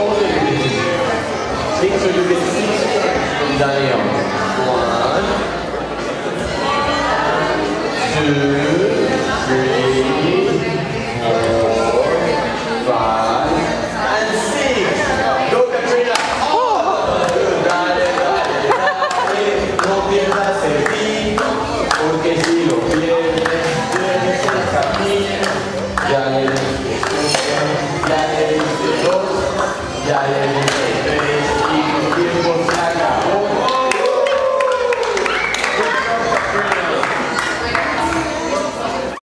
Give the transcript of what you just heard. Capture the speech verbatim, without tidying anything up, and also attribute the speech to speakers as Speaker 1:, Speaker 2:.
Speaker 1: shoulders. Make sure you get six from Daniel. One, two, three, four, five, and six. Go, Katrina. Oh, good. Dale, dale, dale. No pierdas el ritmo, porque si lo pierdes, pierdes el camino. Ya le dije uno, ya le dije dos, ya le dije